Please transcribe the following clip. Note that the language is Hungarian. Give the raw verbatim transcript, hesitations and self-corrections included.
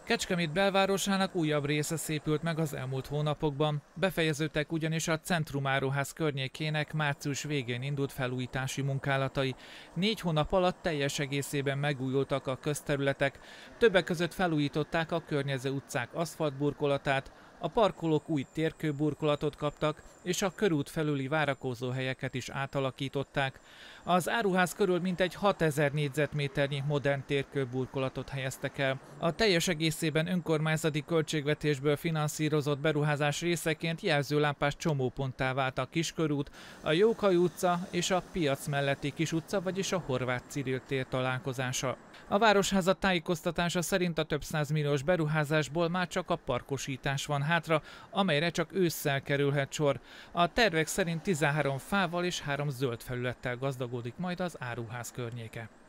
Kecskemét belvárosának újabb része szépült meg az elmúlt hónapokban. Befejeződtek ugyanis a Centrumáruház környékének március végén indult felújítási munkálatai. Négy hónap alatt teljes egészében megújultak a közterületek. Többek között felújították a környező utcák aszfaltburkolatát, a parkolók új térkőburkolatot kaptak, és a körút felüli várakozóhelyeket is átalakították. Az áruház körül mintegy hatezer négyzetméternyi modern térkőburkolatot helyeztek el. A teljes egészében önkormányzati költségvetésből finanszírozott beruházás részeként jelzőlámpás csomóponttá vált a Kiskörút, a Jókai utca és a piac melletti Kis utca, vagyis a Horváth Cyril tér találkozása. A Városháza tájékoztatása szerint a több százmilliós beruházásból már csak a parkosítás van hátra, amelyre csak ősszel kerülhet sor. A tervek szerint tizenhárom fával és három zöld felülettel gazdagodik majd az áruház környéke.